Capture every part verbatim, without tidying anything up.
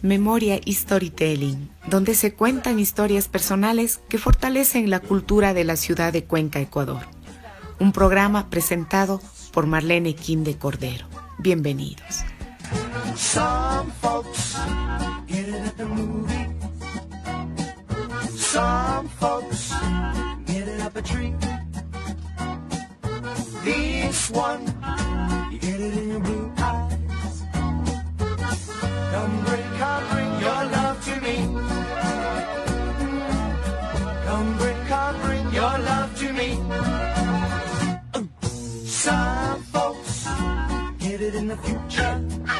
Memoria y Storytelling, donde se cuentan historias personales que fortalecen la cultura de la ciudad de Cuenca, Ecuador. Un programa presentado por Marlene Quinde Cordero. Bienvenidos. Some folks get it at the movie. Some folks get it up a tree. This one, you get it in your blue eyes. Come bring, come bring your love to me. Come bring, come bring your love to me. Some folks get it in the future.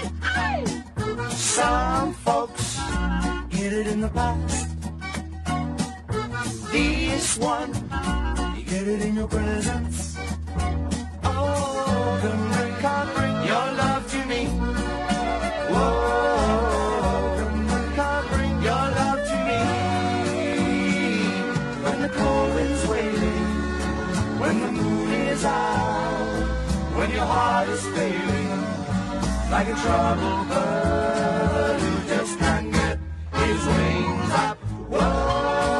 Some folks get it in the past. This one, you get it in your presence. Oh, come bring, come bring your love to me. Whoa, come bring, come bring your love to me. When the cold wind's waiting, when the moon is out, when your heart is failing, like a troubled bird who just can't get his wings up. Whoa.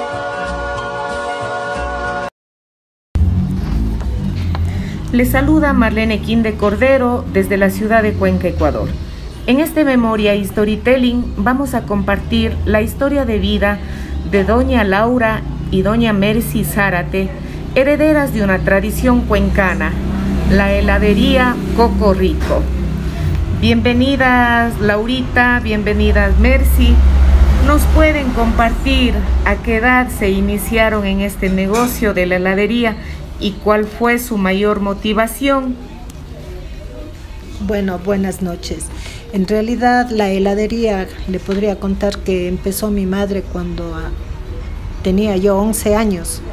Les saluda Marlene Quinde Cordero desde la ciudad de Cuenca, Ecuador. En este Memoria y Storytelling vamos a compartir la historia de vida de doña Laura y doña Mercy Zárate, herederas de una tradición cuencana, la heladería Coco Rico. Bienvenidas Laurita, bienvenidas Mercy. ¿Nos pueden compartir a qué edad se iniciaron en este negocio de la heladería y cuál fue su mayor motivación? Bueno, buenas noches. En realidad la heladería, le podría contar que empezó mi madre cuando ah, tenía yo once años.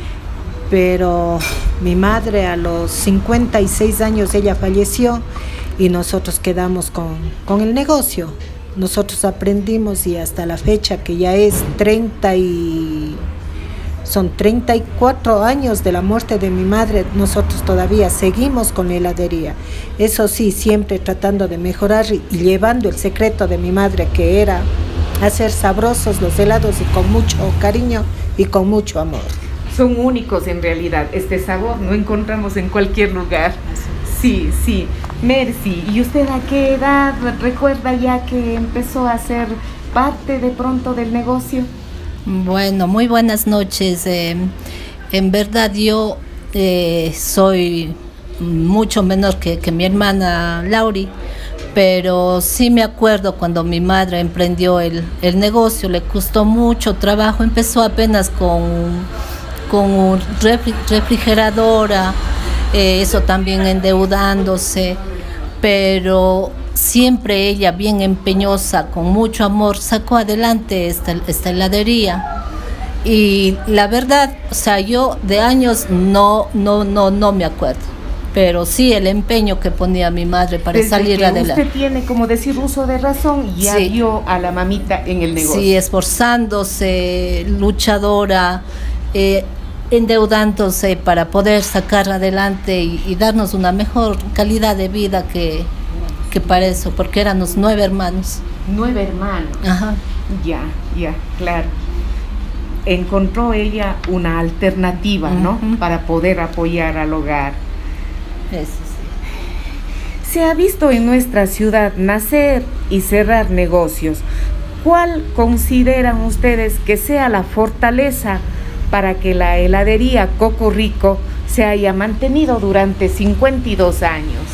Pero mi madre a los cincuenta y seis años ella falleció y nosotros quedamos con, con el negocio. Nosotros aprendimos y hasta la fecha que ya es treinta y... son treinta y cuatro años de la muerte de mi madre, nosotros todavía seguimos con la heladería. Eso sí, siempre tratando de mejorar y, y llevando el secreto de mi madre, que era hacer sabrosos los helados y con mucho cariño y con mucho amor. Son únicos en realidad, este sabor no encontramos en cualquier lugar. Sí, sí. Mercy, ¿y usted a qué edad recuerda ya que empezó a ser parte de pronto del negocio? Bueno, muy buenas noches. Eh, en verdad yo eh, soy mucho menor que, que mi hermana Lauri, pero sí me acuerdo cuando mi madre emprendió el, el negocio, le costó mucho trabajo, empezó apenas con, con un refri, refrigeradora, eh, eso también endeudándose, pero siempre ella bien empeñosa, con mucho amor, sacó adelante esta, esta heladería. Y la verdad, o sea, yo de años no, no, no, no me acuerdo, pero sí el empeño que ponía mi madre para Desde salir que adelante. Usted tiene, como decir, uso de razón, ya Sí. vio a la mamita en el negocio. Sí, esforzándose, luchadora, eh, endeudándose para poder sacar adelante y, y darnos una mejor calidad de vida que, que para eso, porque éramos nueve hermanos. Nueve hermanos. Ajá. Ya, ya, claro. Encontró ella una alternativa, ¿no? Uh-huh. Para poder apoyar al hogar. Eso sí. Se ha visto en nuestra ciudad nacer y cerrar negocios. ¿Cuál consideran ustedes que sea la fortaleza para que la heladería Coco Rico se haya mantenido durante cincuenta y dos años?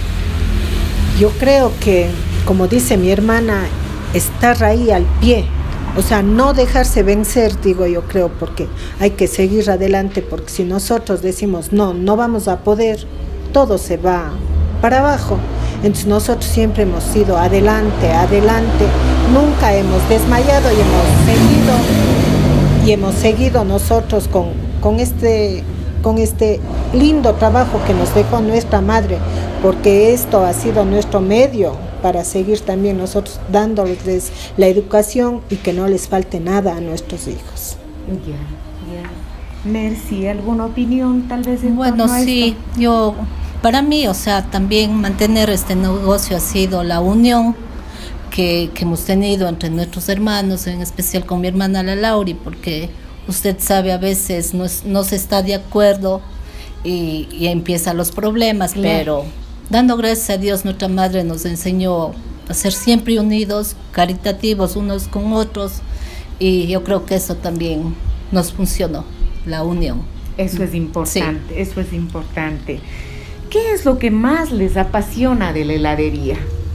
Yo creo que, como dice mi hermana, estar ahí al pie, o sea, no dejarse vencer, digo yo creo, porque hay que seguir adelante, porque si nosotros decimos no, no vamos a poder, todo se va para abajo. Entonces nosotros siempre hemos ido adelante, adelante, nunca hemos desmayado y hemos seguido, y hemos seguido nosotros con, con este... con este lindo trabajo que nos dejó nuestra madre, porque esto ha sido nuestro medio para seguir también nosotros dándoles la educación y que no les falte nada a nuestros hijos. Ya, ya. Mercy, ¿alguna opinión tal vez en Bueno, torno a sí, esto? yo, para mí, o sea, también mantener este negocio ha sido la unión que, que hemos tenido entre nuestros hermanos, en especial con mi hermana la Lauri, porque usted sabe, a veces no, es, no se está de acuerdo y, y empiezan los problemas, claro. Pero dando gracias a Dios, nuestra madre nos enseñó a ser siempre unidos, caritativos unos con otros, y yo creo que eso también nos funcionó, la unión. Eso es importante, sí. Eso es importante. ¿Qué es lo que más les apasiona de la heladería?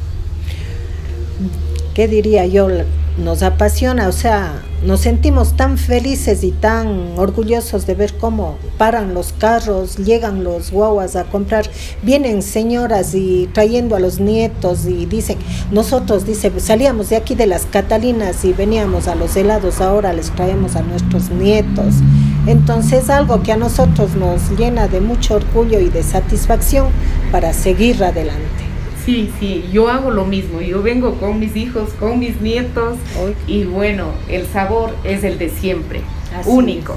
¿Qué diría yo? Nos apasiona, o sea, nos sentimos tan felices y tan orgullosos de ver cómo paran los carros, llegan los guaguas a comprar, vienen señoras y trayendo a los nietos y dicen, nosotros, dice, salíamos de aquí de las Catalinas y veníamos a los helados, ahora les traemos a nuestros nietos. Entonces algo que a nosotros nos llena de mucho orgullo y de satisfacción para seguir adelante. Sí, sí, yo hago lo mismo, yo vengo con mis hijos, con mis nietos, Hoy. Y bueno, el sabor es el de siempre, Así único.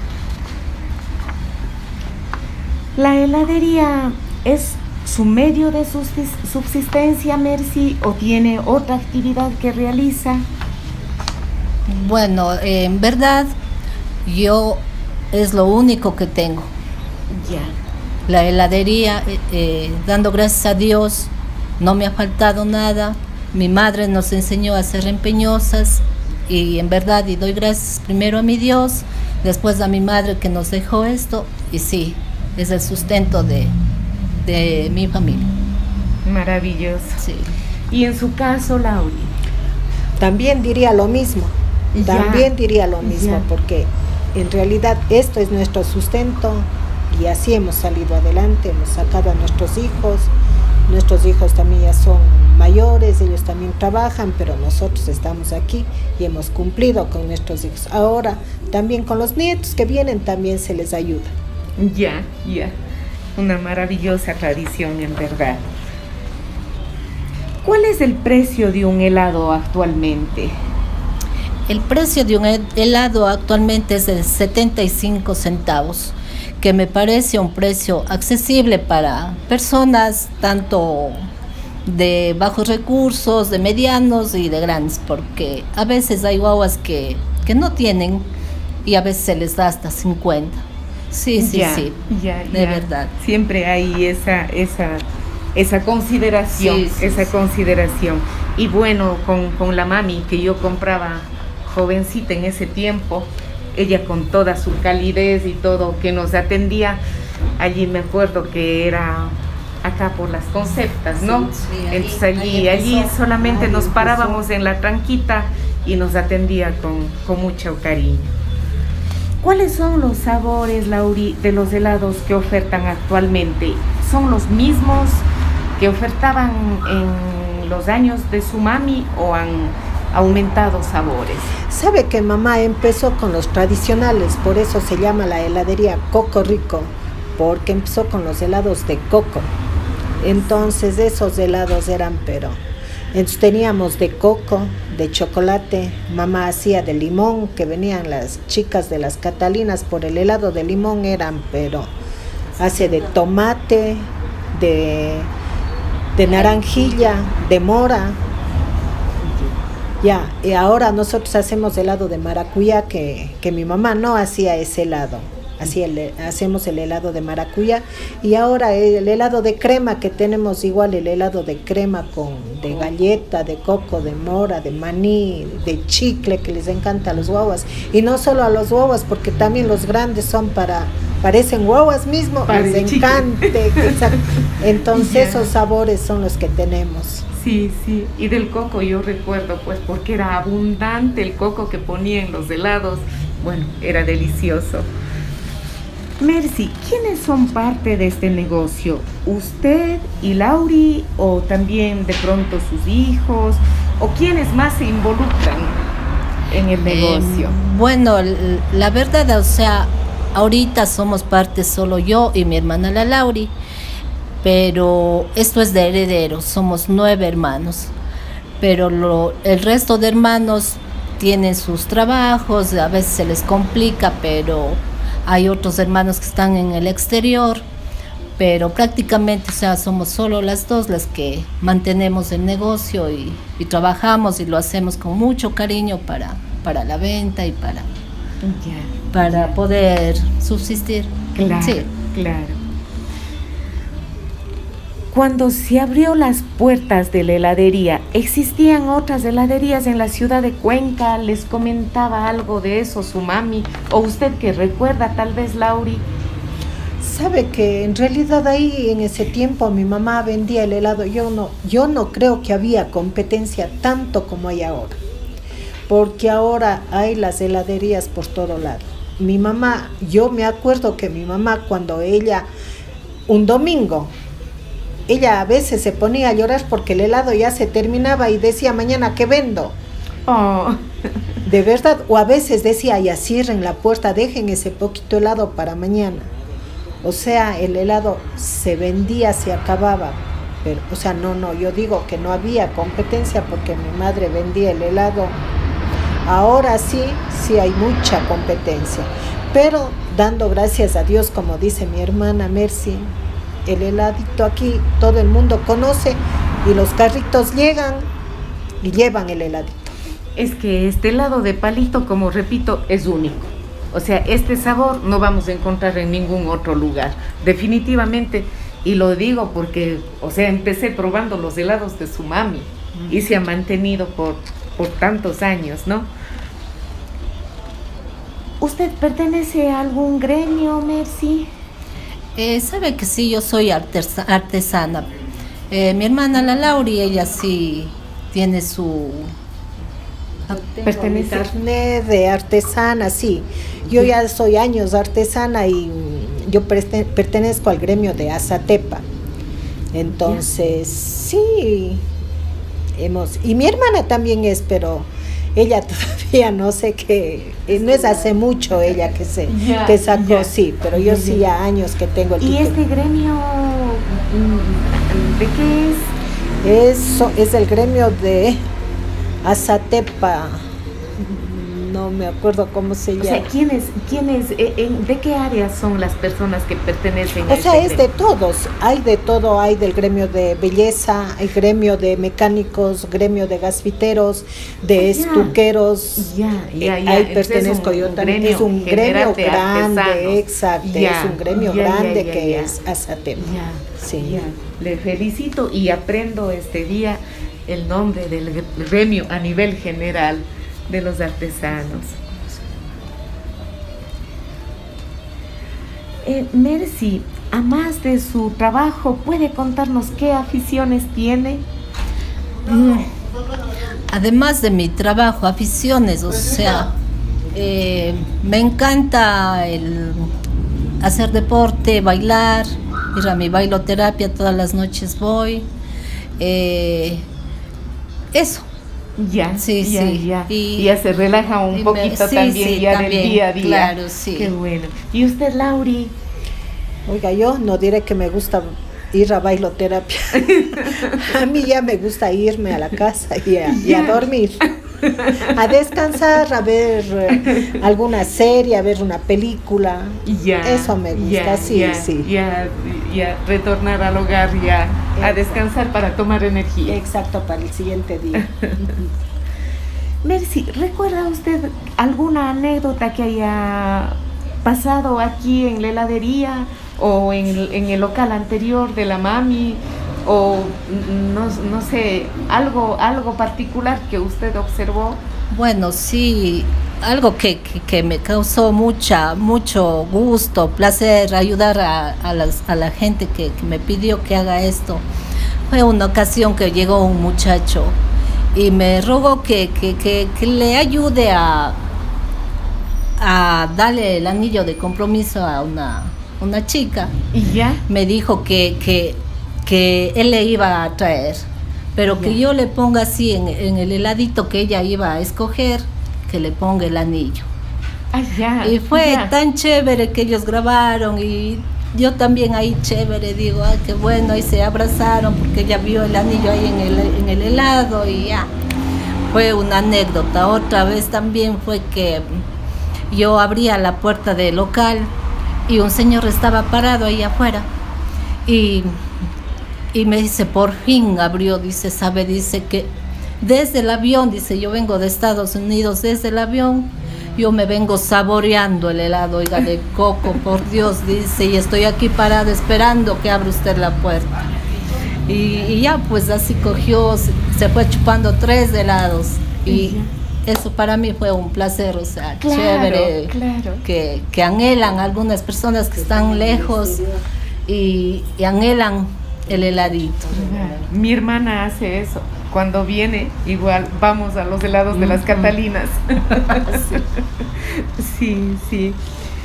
Es. ¿La heladería es su medio de subsistencia, Mercy, o tiene otra actividad que realiza? Bueno, eh, en verdad, yo es lo único que tengo. Ya. La heladería, eh, eh, dando gracias a Dios, no me ha faltado nada. Mi madre nos enseñó a ser empeñosas y en verdad, y doy gracias primero a mi Dios, después a mi madre que nos dejó esto, y sí, es el sustento de, de mi familia. Maravilloso. Sí. ¿Y en su caso, Lauri? También diría lo mismo, ya. también diría lo mismo, ya. Porque en realidad esto es nuestro sustento y así hemos salido adelante, hemos sacado a nuestros hijos. Nuestros hijos también ya son mayores, ellos también trabajan, pero nosotros estamos aquí y hemos cumplido con nuestros hijos. Ahora también con los nietos que vienen también se les ayuda. Ya, ya, una maravillosa tradición en verdad. ¿Cuál es el precio de un helado actualmente? El precio de un helado actualmente es de setenta y cinco centavos. Que me parece un precio accesible para personas tanto de bajos recursos, de medianos y de grandes, porque a veces hay guaguas que, que no tienen y a veces se les da hasta cincuenta. Sí, sí, ya, sí, ya, de ya. verdad. Siempre hay esa, esa, esa consideración, sí, sí, esa sí. consideración. Y bueno, con, con la mami que yo compraba jovencita en ese tiempo, ella con toda su calidez y todo que nos atendía, allí me acuerdo que era acá por las Conceptas, ¿no? Sí, sí, ahí, Entonces allí, ahí allí solamente ahí nos empezó. parábamos en la tranquita y nos atendía con, con mucho cariño. ¿Cuáles son los sabores, Lauri, de los helados que ofertan actualmente? ¿Son los mismos que ofertaban en los años de su mami o han aumentado sabores? Sabe que mamá empezó con los tradicionales, por eso se llama la heladería Coco Rico, porque empezó con los helados de coco. Entonces esos helados eran, pero entonces teníamos de coco, de chocolate, mamá hacía de limón, que venían las chicas de las Catalinas por el helado de limón, eran, pero hace de tomate, de, de naranjilla, de mora. Ya, y ahora nosotros hacemos helado de maracuyá, que, que mi mamá no hacía ese helado, hacía el, hacemos el helado de maracuyá, y ahora el helado de crema, que tenemos igual el helado de crema con de galleta, de coco, de mora, de maní, de chicle, que les encanta a los guaguas, y no solo a los guaguas, porque también los grandes son para, parecen guaguas mismo, para les encanta, entonces yeah. Esos sabores son los que tenemos. Sí, sí, y del coco yo recuerdo, pues, porque era abundante el coco que ponía en los helados, bueno, era delicioso. Mercy, ¿quiénes son parte de este negocio? ¿Usted y Lauri, o también de pronto sus hijos, o quiénes más se involucran en el negocio? Eh, bueno, la verdad, o sea, ahorita somos parte solo yo y mi hermana la Lauri, pero esto es de herederos, somos nueve hermanos, pero lo, el resto de hermanos tienen sus trabajos, a veces se les complica, pero hay otros hermanos que están en el exterior, pero prácticamente, o sea, somos solo las dos las que mantenemos el negocio y, y trabajamos y lo hacemos con mucho cariño para, para la venta y para, Ya. para poder subsistir. Claro, Sí. claro. Cuando se abrió las puertas de la heladería, ¿existían otras heladerías en la ciudad de Cuenca? ¿Les comentaba algo de eso su mami? ¿O usted que recuerda, tal vez, Lauri? Sabe que en realidad ahí en ese tiempo mi mamá vendía el helado. Yo no, yo no creo que había competencia tanto como hay ahora, porque ahora hay las heladerías por todo lado. Mi mamá, yo me acuerdo que mi mamá cuando ella, un domingo, ella a veces se ponía a llorar porque el helado ya se terminaba y decía, mañana ¿qué vendo? Oh. De verdad, o a veces decía, ya cierren la puerta, dejen ese poquito helado para mañana. O sea, el helado se vendía, se acababa. Pero, o sea, no, no, yo digo que no había competencia porque mi madre vendía el helado. Ahora sí, sí hay mucha competencia. Pero dando gracias a Dios, como dice mi hermana Mercy, el heladito aquí todo el mundo conoce y los carritos llegan y llevan el heladito. Es que este helado de palito, como repito, es único. O sea, este sabor no vamos a encontrar en ningún otro lugar, definitivamente. Y lo digo porque, o sea, empecé probando los helados de su mami y se ha mantenido por, por tantos años, ¿no? ¿Usted pertenece a algún gremio, Mercy? Eh, sabe que sí, yo soy artesa- artesana. Eh, mi hermana la Lauri, ella sí tiene su... Pertenece. Carnet de artesana, sí. Yo ya soy años artesana y yo preste- pertenezco al gremio de Azatepa. Entonces, sí, hemos... Y mi hermana también es, pero ella todavía no sé qué... No es hace mucho ella que, se, Ya, que sacó, ya. sí, pero yo sí ya años que tengo el ¿Y título. este gremio mm, de qué es? Eso es el gremio de Azatepa, no me acuerdo cómo se O llama. sea, ¿quiénes, quiénes, eh, en- de qué áreas son las personas que pertenecen a O sea, este es de gremio? todos, hay de todo, hay del gremio de belleza, hay gremio de mecánicos, gremio de gasfiteros, de Ya. estuqueros. Ya, ya, Eh, ya. Ahí Entonces, pertenezco un- yo un también. gremio Es un general gremio de grande, artesanos. exacto, Ya, es un gremio ya, ya, grande ya, que ya. es Azatepa. Ya, Sí. ya. Le felicito y aprendo este día el nombre del gremio a nivel general de los artesanos. Eh, Mercy, a más de su trabajo, ¿puede contarnos qué aficiones tiene? Mm, Además de mi trabajo, aficiones, o sea, eh, me encanta el hacer deporte, bailar, ir a mi bailoterapia, todas las noches voy. Eh, eso. Ya, Sí, ya, sí. ya. Y- ya se relaja un y me- poquito sí, también sí, ya también, del día a día. claro, sí. Qué bueno. ¿Y usted, Lauri? Oiga, yo no diré que me gusta ir a bailoterapia. A mí ya me gusta irme a la casa y a, y a dormir. A descansar, a ver eh, alguna serie, a ver una película. Ya. Eso me gusta, ya, sí, ya, sí. Ya, ya, retornar al hogar ya, a Exacto. descansar para tomar energía. Exacto, para el siguiente día. Mercy, ¿recuerda usted alguna anécdota que haya pasado aquí en la heladería o en, el- en el local anterior de la mami? O mm, no, no sé, algo, algo particular que usted observó. Bueno, sí, algo que, que, que me causó mucha, mucho gusto, placer, ayudar a, a, las, a la gente que, que me pidió que haga esto. Fue una ocasión que llegó un muchacho y me rogó que, que, que, que le ayude a, a darle el anillo de compromiso a una, una chica. Y ya, Me dijo que, que, que él le iba a traer, pero que Ya. yo le ponga así en, en el heladito que ella iba a escoger, que le ponga el anillo. ay, ya. Y fue ya. tan chévere que ellos grabaron y yo también ahí chévere, digo, ah, qué bueno, y se abrazaron porque ella vio el anillo ahí en el, en el helado y ya. Fue una anécdota. Otra vez también fue que yo abría la puerta del local y un señor estaba parado ahí afuera Y, y me dice, por fin abrió, dice, sabe, dice que desde el avión, dice, yo vengo de Estados Unidos, desde el avión, yo me vengo saboreando el helado, oiga, de coco, por Dios, dice, y estoy aquí parada esperando que abra usted la puerta. Y, y ya, pues así cogió, se, se fue chupando tres helados. Y eso para mí fue un placer, o sea, claro, chévere, claro. Que, que anhelan algunas personas que están lejos y, y anhelan el heladito. Mi hermana hace eso. Cuando viene, igual vamos a los helados de las Catalinas. Sí, sí.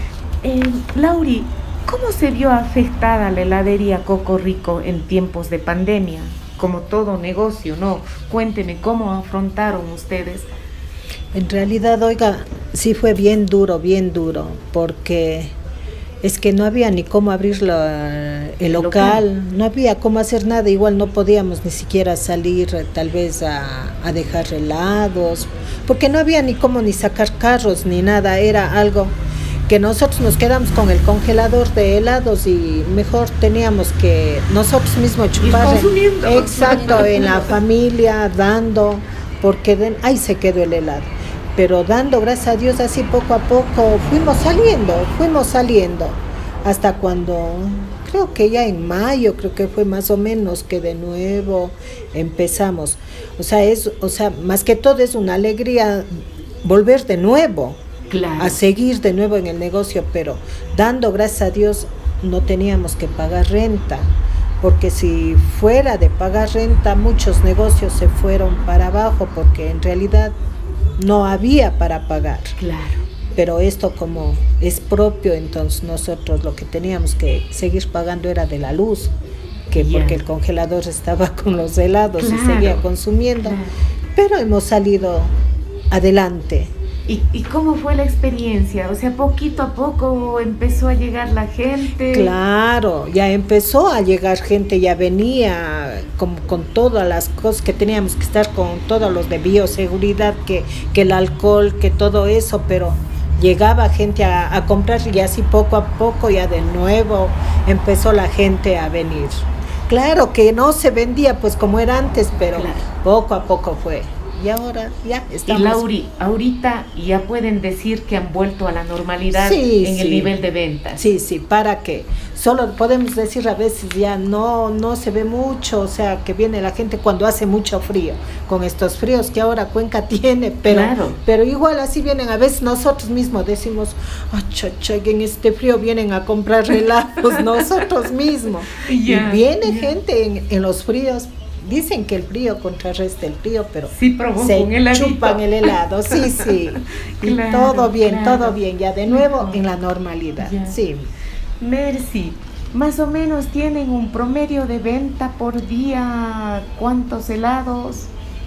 Eh, Lauri, ¿cómo se vio afectada la heladería Coco Rico en tiempos de pandemia? Como todo negocio, ¿no? Cuénteme, ¿cómo afrontaron ustedes? En realidad, oiga, sí fue bien duro, bien duro, porque es que no había ni cómo abrir la, el local, no había cómo hacer nada, igual no podíamos ni siquiera salir tal vez a, a dejar helados, porque no había ni cómo ni sacar carros ni nada, era algo que nosotros nos quedamos con el congelador de helados y mejor teníamos que nosotros mismos chupar. Consumiendo. Exacto, en la familia, dando, porque de, ahí se quedó el helado. Pero dando, gracias a Dios, así poco a poco fuimos saliendo, fuimos saliendo, hasta cuando, creo que ya en mayo, creo que fue más o menos que de nuevo empezamos. O sea, es, o sea, más que todo es una alegría volver de nuevo, claro, a seguir de nuevo en el negocio, pero dando, gracias a Dios, no teníamos que pagar renta, porque si fuera de pagar renta, muchos negocios se fueron para abajo, porque en realidad no había para pagar. Claro. Pero esto como es propio, entonces nosotros lo que teníamos que seguir pagando era de la luz, que yeah. porque el congelador estaba con los helados, claro, y seguía consumiendo, claro. Pero hemos salido adelante. ¿Y, ¿Y cómo fue la experiencia? O sea, poquito a poco empezó a llegar la gente. Claro, ya empezó a llegar gente, ya venía con, con todas las cosas que teníamos que estar, con todos los de bioseguridad, que, que el alcohol, que todo eso, pero llegaba gente a, a comprar y así poco a poco ya de nuevo empezó la gente a venir. Claro que no se vendía pues como era antes, pero claro, poco a poco fue. Y ahora ya estamos. Y Lauri, ahorita ya pueden decir que han vuelto a la normalidad, sí, en sí, el nivel de ventas. Sí, sí, para que solo podemos decir a veces ya no, no se ve mucho, o sea, que viene la gente cuando hace mucho frío, con estos fríos que ahora Cuenca tiene, pero, claro, pero igual así vienen, a veces nosotros mismos decimos, oh, chacha, en este frío vienen a comprar helados nosotros mismos. Yeah, y viene yeah. gente en, en los fríos. Dicen que el frío contrarresta el frío, pero sí, se un chupan el helado, sí, sí. Y claro, todo bien, claro, todo bien, ya de nuevo uh-huh. en la normalidad, yeah. sí. Mercy, más o menos tienen un promedio de venta por día, ¿cuántos helados?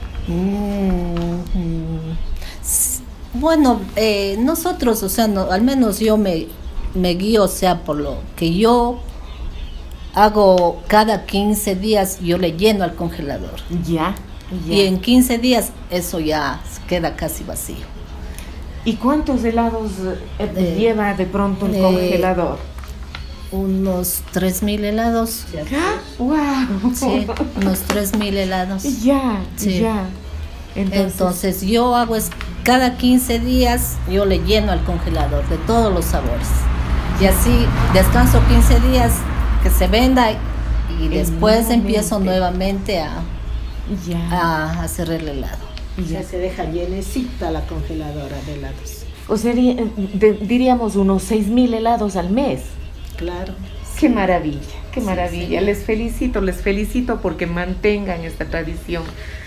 Mm-hmm. Bueno, eh, nosotros, o sea, no, al menos yo me, me guío, o sea, por lo que yo hago cada quince días, yo le lleno al congelador. Ya, ya. Y en quince días eso ya queda casi vacío. ¿Y cuántos helados eh, eh, lleva de pronto el eh, congelador? Unos tres mil helados. ¡Wow! Sí, unos tres mil helados. Ya, sí. ya. Entonces, Entonces yo hago es cada quince días, yo le lleno al congelador de todos los sabores. Y así descanso quince días, que se venda y después empiezo nuevamente a, ya. a hacer el helado. Ya se deja llenecita la congeladora de helados. O sea, de, diríamos unos seis mil helados al mes. Claro. Qué maravilla, qué maravilla. Sí, sí. Les felicito, les felicito porque mantengan esta tradición.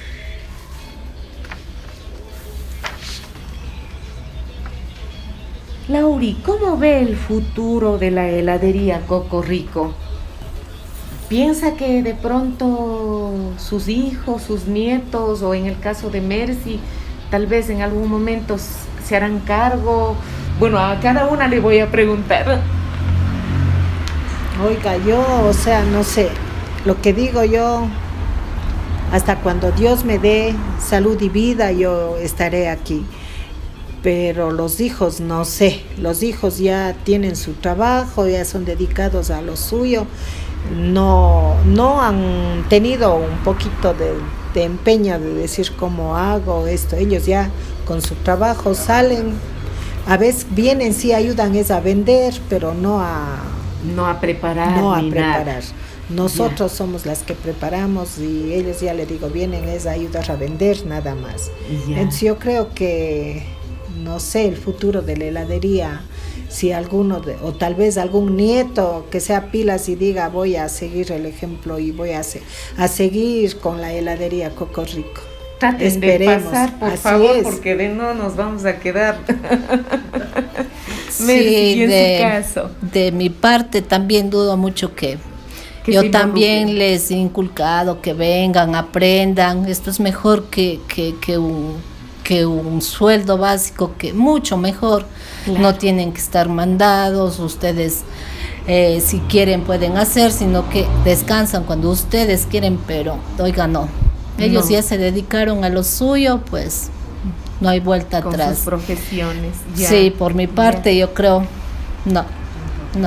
Lauri, ¿cómo ve el futuro de la heladería Coco Rico? ¿Piensa que de pronto sus hijos, sus nietos, o en el caso de Mercy, tal vez en algún momento se harán cargo? Bueno, a cada una le voy a preguntar. Oiga, yo, o sea, no sé, lo que digo yo, hasta cuando Dios me dé salud y vida, yo estaré aquí. pero los hijos no sé, los hijos ya tienen su trabajo, ya son dedicados a lo suyo, no, no han tenido un poquito de, de empeño de decir cómo hago esto, ellos ya con su trabajo salen, a veces vienen, sí ayudan es a vender, pero no a, no a preparar, no a ni preparar. Nada. Nosotros Ya. somos las que preparamos y ellos, ya le digo, vienen es a ayudar a vender nada más. Ya. Entonces yo creo que, no sé, el futuro de la heladería, si alguno, de, o tal vez algún nieto que sea pilas y diga voy a seguir el ejemplo y voy a, se, a seguir con la heladería Coco Rico. Traten Esperemos, de pasar, por así favor, es. porque de no nos vamos a quedar. Sí, Mercy, en de, su caso. de mi parte también dudo mucho que Que yo se también involucren. les he inculcado que vengan, aprendan. Esto es mejor que, que, que, un, que un sueldo básico, que mucho mejor. Claro. No tienen que estar mandados, ustedes eh, si quieren pueden hacer, sino que descansan cuando ustedes quieren, pero oiga, no. Ellos No. ya se dedicaron a lo suyo, pues no hay vuelta Con atrás. sus profesiones. Ya. Sí, por mi parte Ya. yo creo, no, no. Ya,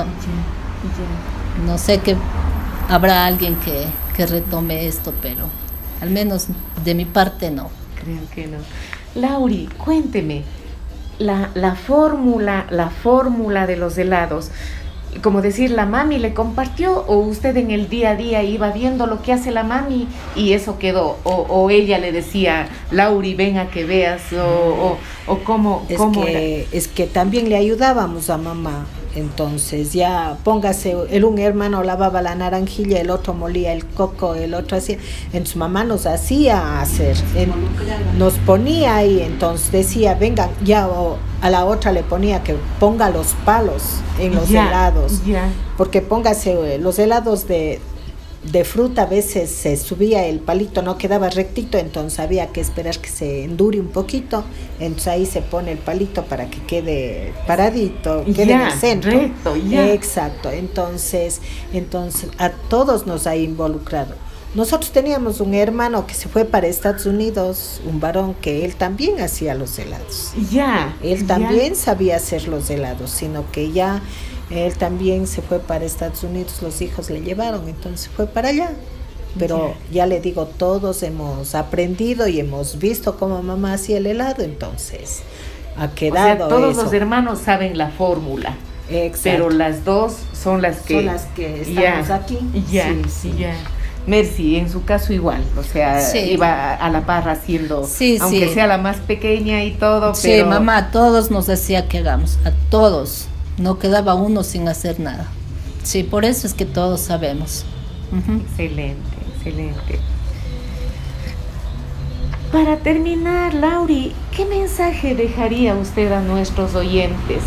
ya. No sé que habrá alguien que, que retome esto, pero al menos de mi parte no. Creo que no. Lauri, cuénteme, la, la fórmula, la fórmula de los helados, como decir, ¿la mami le compartió o usted en el día a día iba viendo lo que hace la mami y eso quedó? O, o ella le decía, Lauri, ven a que veas, o, o, o cómo, Es cómo que, es que también le ayudábamos a mamá. Entonces ya póngase, el un hermano lavaba la naranjilla, el otro molía el coco, el otro hacía, entonces mamá nos hacía hacer, en, nos ponía ahí, entonces decía, vengan, ya, o a la otra le ponía que ponga los palos en los Ya, helados, ya. porque póngase eh, los helados de, de fruta, a veces se subía el palito, no quedaba rectito, entonces había que esperar que se endure un poquito, entonces ahí se pone el palito para que quede paradito, quede Ya, en el centro. recto, ya. Exacto, entonces, entonces a todos nos ha involucrado. Nosotros teníamos un hermano que se fue para Estados Unidos, un varón que él también hacía los helados. Ya. Él ya. también sabía hacer los helados, sino que ya él también se fue para Estados Unidos, los hijos le llevaron, entonces fue para allá. Pero ya, ya le digo, todos hemos aprendido y hemos visto cómo mamá hacía el helado, entonces ha quedado O sea, todos eso. los hermanos saben la fórmula. Exacto. Pero las dos son las que... Son las que estamos ya, aquí. Ya, Sí, sí. ya. Mercy, en su caso igual, o sea, Sí. iba a la par haciendo, Sí, aunque sí. sea la más pequeña y todo, Sí, pero... mamá, a todos nos decía que hagamos, a todos. No quedaba uno sin hacer nada. Sí, por eso es que todos sabemos. Ujú. Excelente, excelente. Para terminar, Lauri, ¿qué mensaje dejaría usted a nuestros oyentes?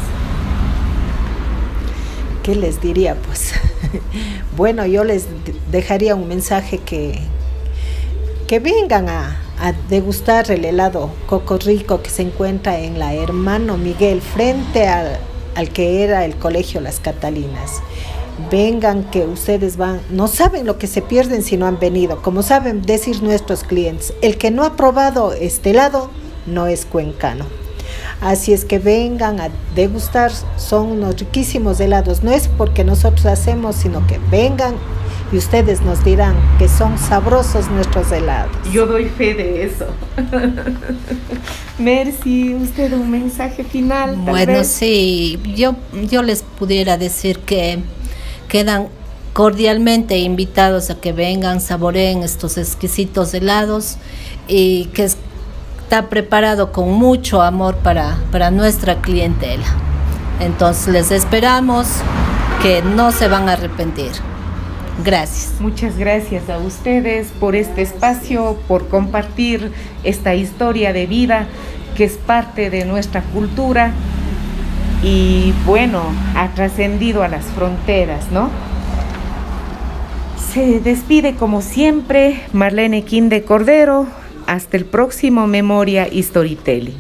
¿Qué les diría? Pues bueno, yo les dejaría un mensaje que, que vengan a, a degustar el helado Coco Rico que se encuentra en la Hermano Miguel, frente al, al que era el colegio Las Catalinas. Vengan, que ustedes van, no saben lo que se pierden si no han venido. Como saben decir nuestros clientes, el que no ha probado este helado no es cuencano. Así es que vengan a degustar, son unos riquísimos helados. No es porque nosotros hacemos, sino que vengan y ustedes nos dirán que son sabrosos nuestros helados. Yo doy fe de eso. Mercy, ¿usted un mensaje final? tal Bueno, vez? sí, yo, yo les pudiera decir que quedan cordialmente invitados a que vengan, saboreen estos exquisitos helados y que es- está preparado con mucho amor para, para nuestra clientela. Entonces les esperamos, que no se van a arrepentir. Gracias. Muchas gracias a ustedes por este espacio, por compartir esta historia de vida que es parte de nuestra cultura y bueno, ha trascendido a las fronteras, ¿no? Se despide como siempre Marlene Quinde Cordero. Hasta el próximo Memoria y Storytelling.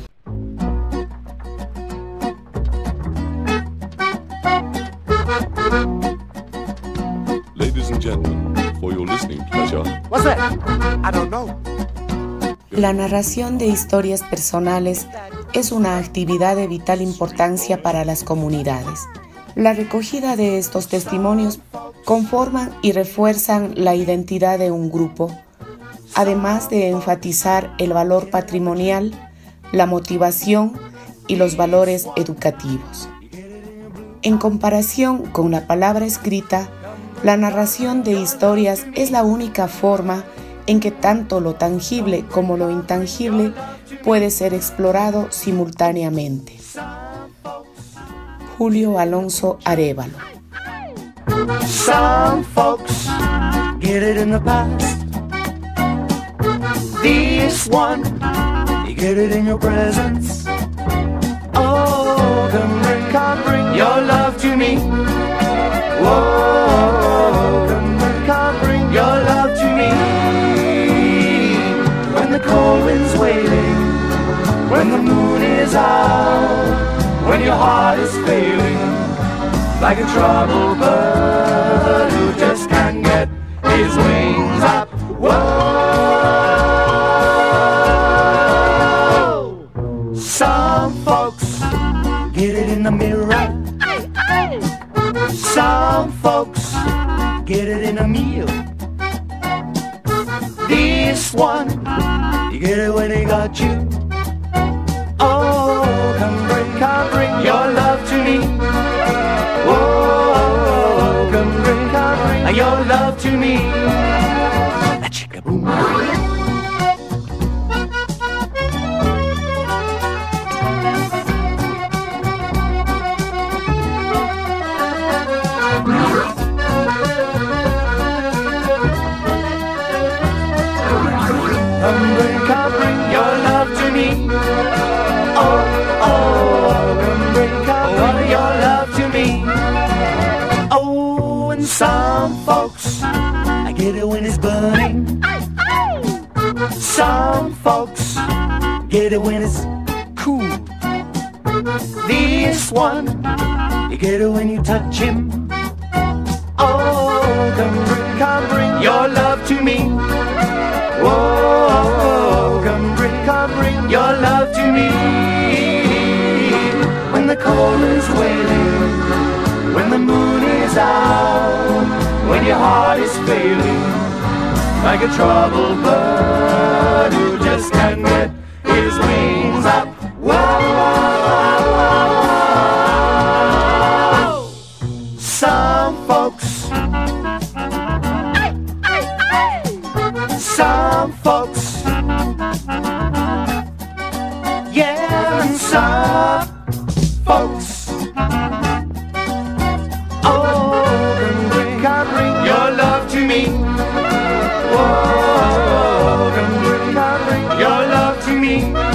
Ladies and gentlemen, for your listening pleasure, What's that? I don't know. La narración de historias personales es una actividad de vital importancia para las comunidades. La recogida de estos testimonios conforman y refuerzan la identidad de un grupo, además de enfatizar el valor patrimonial, la motivación y los valores educativos. En comparación con la palabra escrita, la narración de historias es la única forma en que tanto lo tangible como lo intangible puede ser explorado simultáneamente. Julio Alonso Arévalo. Some folks get it in the past. This one, you get it in your presence. Oh, come bring, come bring your love to me. Whoa, come bring, come bring your love to me. When the cold wind's wailing, when the moon is out, when your heart is failing, like a troubled bird who just can't get his wings up. Whoa! Some folks get it in the mirror. Some folks get it in a meal. This one, you get it when he got you. Oh, come bring, come bring your love to me. Whoa, come bring, come bring your love to me. A chicka boom. Come bring, come bring your love to me. Oh, oh, come bring, come bring your love to me. Oh, and some folks, I get it when it's burning. Some folks get it when it's cool. This one, you get it when you touch him. Oh, come bring, come bring your love to me. Whoa, come bring, come bring your love to me. When the cold is wailing, when the moon is out, when your heart is failing, like a troubled bird who just can't get his wings up. Whoa, some folks, some folks, yeah, and some folks. Oh, come bring, come bring your love to me. Whoa, come bring, come bring your love to me.